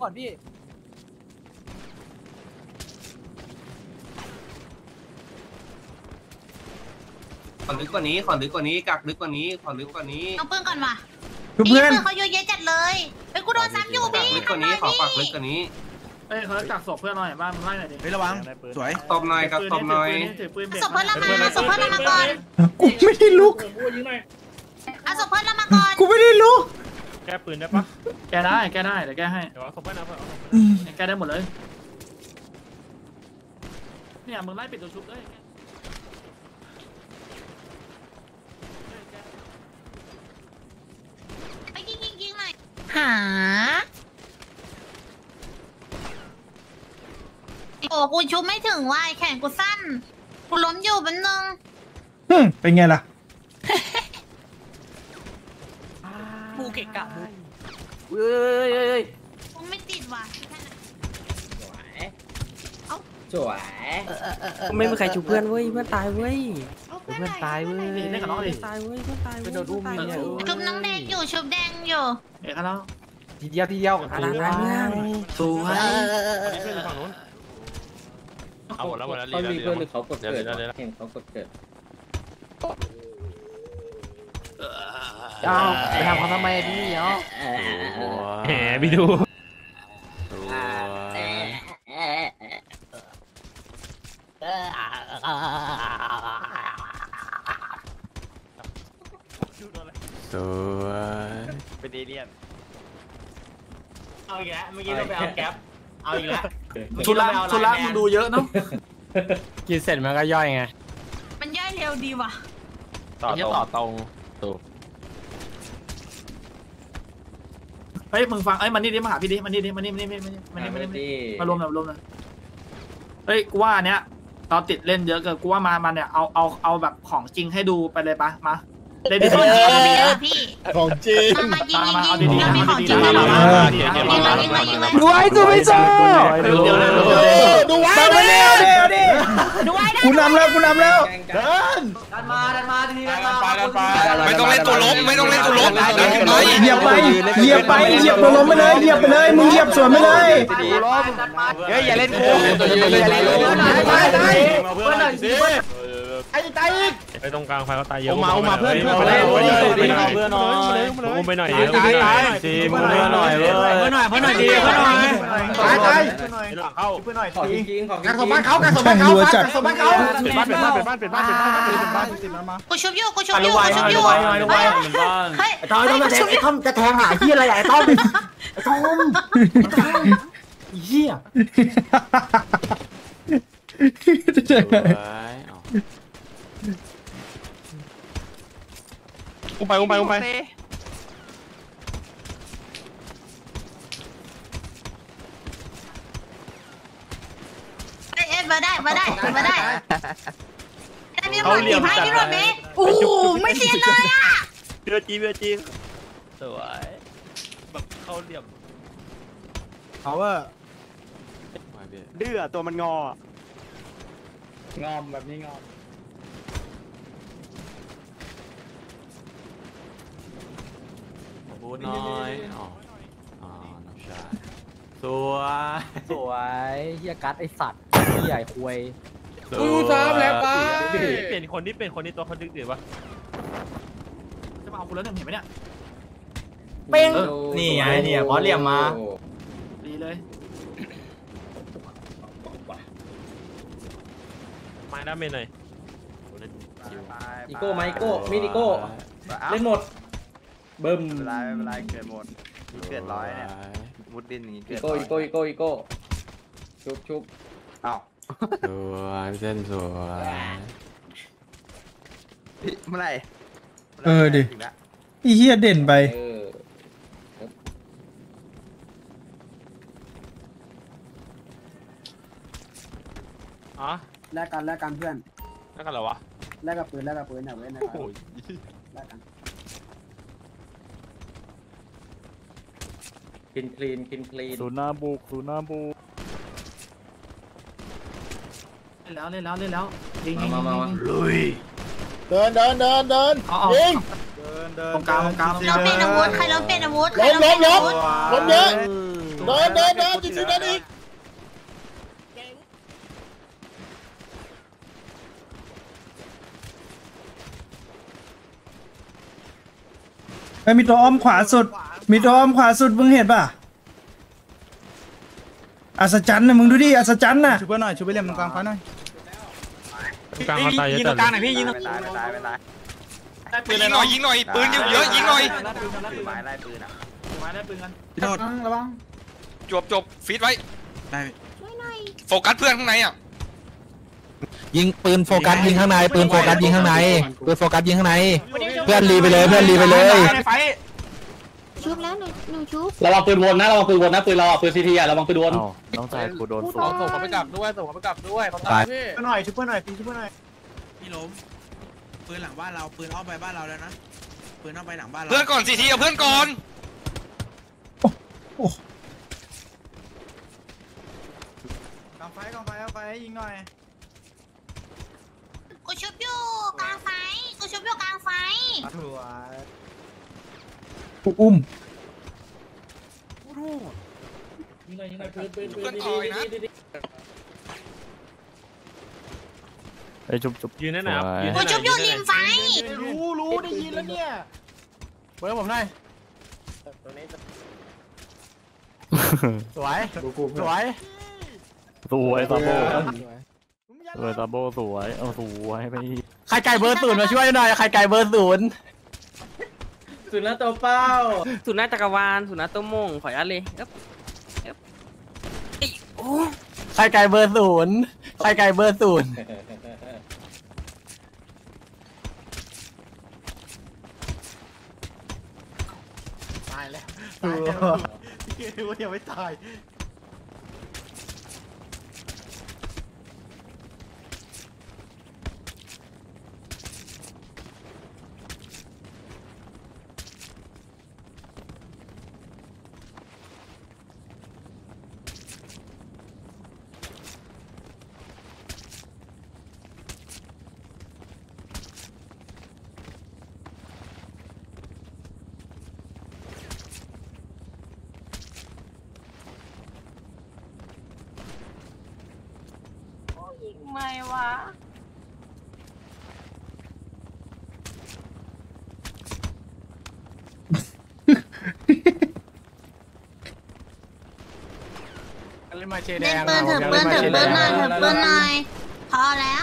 ขอลึกกว่านี้กักลึกกว่านี้ขอลึกกว่านี้เอาปืนก่อนว่ะเพื่อนเขาเยอะแยะจัดเลยไปกูโดนซ้ำอยู่พี่ลึกกว่านี้ขอปักลึกกว่านี้เฮ้ยเขาจับศพเพื่อนหน่อยบ้านไล่หน่อยดิเฮ้ยระวังสวยตบหน่อยกับตบหน่อยศพเพื่อนเรามาก่อนกูไม่ได้ลุกเอาศพเพื่อนเรามาก่อนกูไม่ได้ลุกแก้ปืนได้ปะแกได้เดี๋ยวแกให้เดี๋ยวเขาไปนะเพื่อนแกได้หมดเลยเนี่ยมึงไล่ปิดตัวชุบเลยไปยิงหน่อยหาโอ้กูชุบไม่ถึงว่ะแขนกูสั้นกูล้มอยู่เป็นนึงเป็นไงล่ะกูเกะกะกูไม่ติดว่ะสวยไม่มีใครชูเพื่อนเว้ยเพื่อนตายเว้ยเพื่อนตายเว้ยเล่นกับน้องดิตายเว้ยเพื่อนตายเว้ยโดนอุ้มเนี่ยชุบน้องแดงอยู่ชุบแดงอยู่เอกแล้วทีเดียวสวยเอาหมดแล้วเขามีเพื่อนหรือเขากดเกิดเห็นเขากดเกิดไปทำเขาทำไมพี่เนาะแหมพี่ดูเป็นเอเลี่ยนเอาอีกแล้วเมื่อกี้เราไปเอาแก๊ปเอาอีกแล้วชุระมึงดูเยอะเนาะกินเสร็จมันก็ย่อยไงมันย่อยเร็วดีว่ะต่อตรงเฮ้ยมึงฟังเอ้ยมันนี่ดิมาหาพี่ดิมันนี่มารวมหน่อยเฮ้ยกูว่าอันเนี้ยเราติดเล่นเยอะเกินกูว่ามาเนี่ยเอาแบบของจริงให้ดูไปเลยปะมาเล่นดีพี่ของจริงมายิงเราไม่ของจริงแล้วหรอยิงเลยดูไว้ดูไม่จ้าดูไว้เร็วดูไว้กูนำแล้วดันมาทีดันมาไม่ต้องเล่นตัวล้มเหยียบตัวล้มไปเลยเหยียบไปเลยมึงเหยียบสวนไปเลยเฮ้ยอย่าเล่นกูไปตรงกลางไฟเขาตายเยอะมาเพื่อนไปเลยไปหน่อยจีมึงเพื่อนหน่อยเว้ยเพื่อนหน่อยดีเพื่อนหน่อยตายหลังเข้าเพื่อนหน่อยขอจริงขอการสมบ้านเขาแข่งรัวจัดเป็นบ้านกูชุบอยู่เฮ้ยตอนต้องจะแทงหาที่อะไรไอ้ต้อมเหี้ยอุ้มไปมาได้มีคนตีไพ่ที่รถนี้โอ้ไม่เสียเลยอ่ะเบียจีสวยแบบเข้าเหลี่ยมเขาว่าดื้อตัวมันงองอมแบบนี้งอมบูน้อยอ๋อน้องชายสวยเฮียกัดไอสัตว์ใหญ่ควยกูซ้ำแล้วไปเปลี่ยนคนที่ตัวคนดื้อๆวะจะมาเอากูแล้วเนี่ยเห็นไหมเนี่ยเป้งนี่ไงเนี่ยบอสเหลี่ยมมาดีเลยไม้ด้าเมนหน่อยอีโก้ไหมอีโก้มินิโก้เล่นหมดเบิ่มไม่เป็นไรเกิดหมดเกิดร้อยเนี่ยมุดดินอย่างงี้เกิอีดโก้ชุบอ้าวสวยเส้นสวยเมื่อไหร่ดิไอ้เหี้ยเด่นไปอ๋อแลกกันเพื่อนนั่นกันเหรอวะแลกกับปืนอย่าเว้นนะแลกกันกินคลีนสูนาบุกเล่นแล้วยิงมาลุยเดินยิงเดินตรงกลางเราเป็นอาวุธใครเราเป็นอาวุธล้มเยอะเดินจริงๆนั่นอีกมีตัวอ้อมขวาสุดมึงเห็นป่ะอัศจรรย์นะมึงดูดิอัศจรรย์น่ะช่วยหน่อยช่วยไปเล่นตรงกลางไฟหน่อยกลางเขาตายเยอะจัดเลยไม่ตายได้ปืนเลยยิงหน่อยปืนเยอะยิงหน่อยไม้ไล่ปืนอ่ะได้ปืนกันพี่โทษระวังจบฟีดไว้ได้โฟกัสเพื่อนข้างในอ่ะยิงปืนโฟกัสยิงข้างในปืนโฟกัสยิงข้างในปืนโฟกัสยิงข้างในเพื่อนรีไปเลยชุบแล้วหนูชุบระวังปืนวนนะปืนเราปืนซีทีอ่ะระวังปืนวนน้องชายกูโดนสูส่งเขาไปกลับด้วยเขาตายช่วยหน่อยช่วยหน่อยพี่ล้มปืนหลังบ้านเราปืนอ้อมไปบ้านเราแล้วนะปืนอ้อมไปหลังบ้านเราเพื่อนก่อนซีทีเอาเพื่อนก่อนกองไฟเอาไปยิงหน่อยกูชุบอยู่กลางไฟอุ้มยิงหน่อยปืนเพื่อนต่อยนะไอ้จุบยืนนั่นนะครับกูชุบอยู่ริมไฟรู้ได้ยินแล้วเนี่ยเปิดผมหน่อยสวยซาโบสวยซาโบสวยเอาสวยไปใครไก่เบอร์ศูนย์มาช่วยหน่อยใครไก่เบอร์ศูนย์สุนัขตัวเป้าสุนัขจักรวาลสุนัขตัวโมงขอยอันเลยใครไก่เบอร์ศูนย์ตายแล้วยังไม่ตายไม่วะเล่นมาเชแดเล่นงปืนถือปืนหน่อยพอแล้ว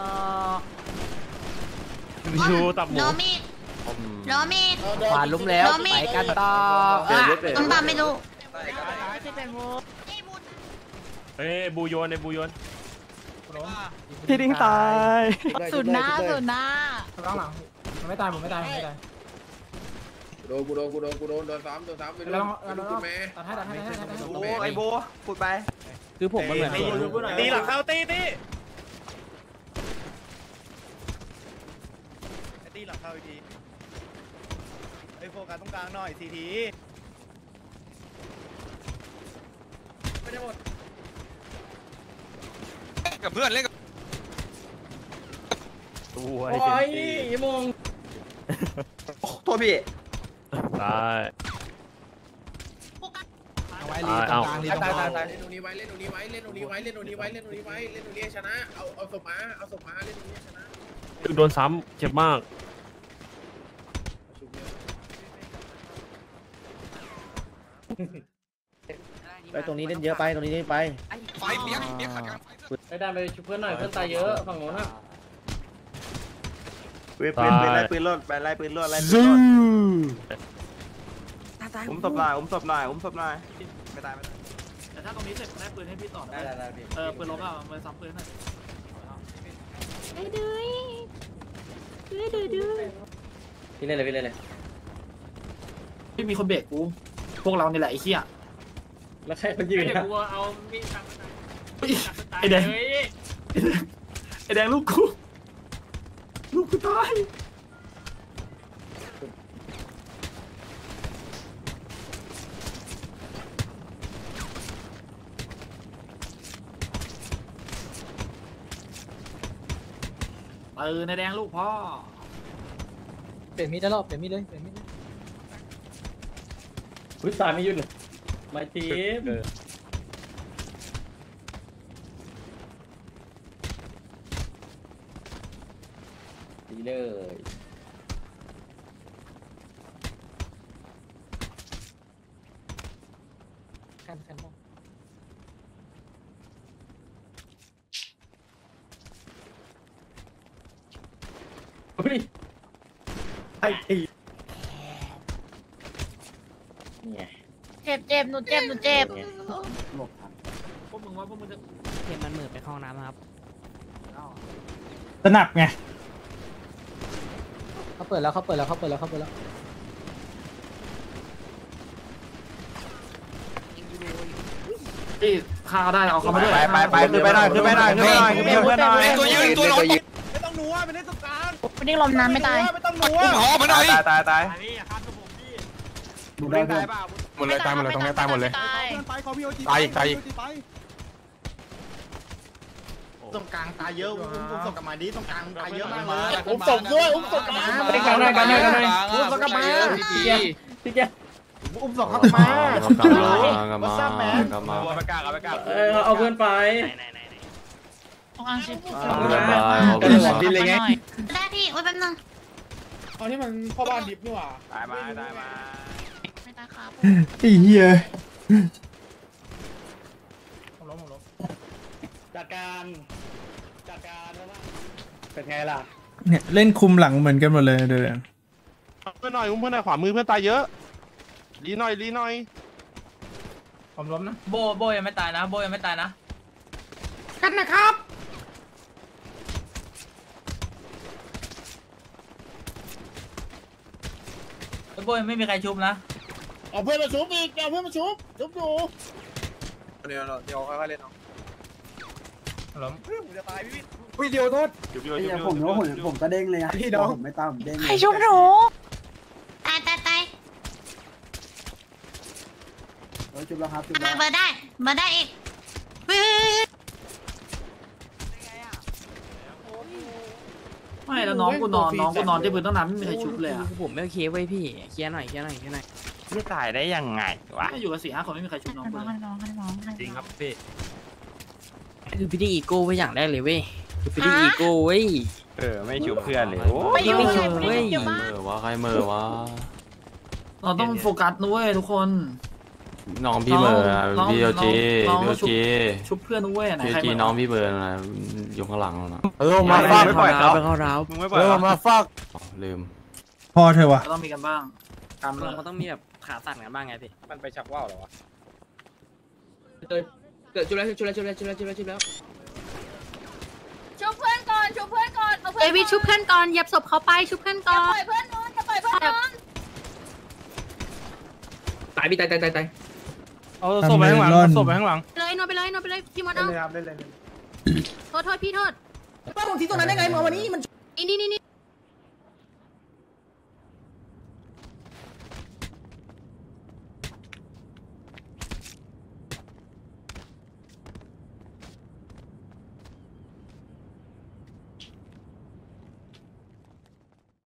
ชูตับหมูโดมีดผ่านลุ้มแล้วไปกันต่อต้นปาไม่รู้เฮ้ยบูโยนที่ดิ้งตายสุดหน้าข้างหลังผมไม่ตายกูโดนโดนซ้ำไปด้วยตัดให้ไอ้โบพูดไปคือผมมันเหมือนตีหลังเข้าตีหลังเข้าอีกทีโฟกัสตรงกลางหน่อยทีทีไม่ได้หมดกับเพื่อนเล่นกับสวยโอ้ยยี่โมงโทษพี่ตายเอาไว้ลีตรงกลางลีตรงกลางเล่นตรงนี้ไว้เล่นตรงนี้ไว้เล่นตรงนี้ไว้เล่นตรงนี้ไว้เล่นตรงนี้ไว้เล่นตรงนี้ชนะเอาศพมาเล่นตรงนี้ชนะโดนซ้ำเจ็บมากไปตรงนี้เล่นเยอะไปตรงนี้เล่นไปไฟเปียกขัดกันไปดันไปชุบเพื่อนหน่อยเพื่อนตายเยอะฝั่งโน้นอ่ะปืนไล่ปืนรถไปไล่ปืนรถไล่ปืนรถอุ้มศพหน่อยไม่ตายแต่ถ้าตรงนี้เสร็จได้ปืนให้พี่ต่อได้พี่ปืนลบอ่ะมาซ้ำปืนหน่อยพี่เล่นเลยไม่มีคนเบรกกูพวกเรานี่แหละไอ้เหี้ยแล้วใครคนยืนเดี๋ยวกูเอามีดทำไอ้แดงไอ้แดงลูกกูตายในแดงลูกพ่อเปลี่ยนมีดได้รอบเปลี่ยนมีดเลยเปลี่ยนมีดเลยอุ้ยตายไม่หยุดเลยไม่ทีมดีเลยแคนบ้างอุ้ยไอ้ทีเนี่ยเจ็บหนูเจ็บพวกมึงว่าพวกมึงจะเห็นมันมือไปห้องน้ำครับสนับไงเขาเปิดแล้วที่ฆ่าได้เอาเขามาด้วยไปขึ้นไปหน่อยขึ้นเพื่อนหน่อยตัวยืนตัวล้มไม่ต้องหนัวไม่ได้สการไม่ได้ลมน้ำไม่ตายไม่ต้องหนัวหอมาหน่อยตายนี่อย่าฆ่าตัวผมพี่ดูได้ด้วยหมดเลยตายหมดเลยตรงนี้ตายหมดเลยไปขอพี่โอจีตายอีกตรงกลางตายเยอะอุ้มศพกลับมาดิตรงกลางตายเยอะมากเลยอุ้มศพด้วยอุ้มศพกลับมากันหน่อยอุ้มศพกลับมาพี่แกอุ้มศพเข้ามาวัดซ้ำแมนเอาไปกางเอาเพื่อนไปต้องการชิป ได้พี่ไว้แป๊บนึงเอาที่มันพ่อบ้านดิบนี่หว่าตายมาไม่ตายครับไอ้เหี้ยผมล้มจัดการแล้วนะเป็นไงล่ะเนี่ยเล่นคุมหลังเหมือนกันหมดเลยเดินเพื่อนหน่อยอุ้มเพื่อนหน่อยขวามือเพื่อนตายเยอะลีหน่อยผมล้มนะโบยังไม่ตายนะกันนะครับโบยังไม่มีใครชุบนะเอาเพื่อนมาชุบอีกเอาเพื่อนมาชุบอยู่เดี๋ยวค่อยๆเล่นเอาล้มผมจะตายพี่วิดีโอโทษผมก็เด้งเลยอะพี่น้องผมไม่ตามผมเด้งใครชุบหนูตายจุบแล้วครับจุบมาแล้วเบอร์ได้อีกไม่แล้วน้องกูนอนที่พื้นตั้งนานไม่มีใครชุบเลยอ่ะผมไม่โอเคเว้ยพี่เคลียร์หน่อยไม่ตายได้ยังไงวะอยู่กัน4-5 คนไม่มีใครชุบน้องกูเลยจริงครับพี่คือพี่ดีอีโก้ไว้อย่างแรกเลยเว้ยคือพี่ดีอีโก้เว้ยไม่ชุบเพื่อนเลยไม่ชุบเว้ยใครเมอวะเราต้องโฟกัสนะเว้ยทุกคนน้องพี่เมอพี่โอจีชุบเพื่อนนะเว้ยไหนพี่ใครจีน้องพี่เบอร์อะไรอยู่ข้างหลังนะมาฟาดไม่ปล่อยเขาไปเข้าดาวมึงไม่ปล่อยมาฟาดลืมพอเธอวะต้องมีกันบ้างการเขาต้องมีแบบขาสั่นกันบ้างไงพี่มันไปชักว่าวหรอวะเกิดจุดแล้วชุบเพื่อนก่อนเอวีชุบเพื่อนก่อนเหยียบศพเขาไปชุบเพื่อนก่อนปล่อยเพื่อนนอนจะปล่อยเพื่อนนอนตายพี่ตายเอาศพไปข้างหลังเลยนอนไปเลยเลยนอนไปเลยพี่มดเอาเล่นเลยโทษพี่โทษป้าผมทิ้งตรงนั้นได้ไงเมื่อวันนี้มันนี่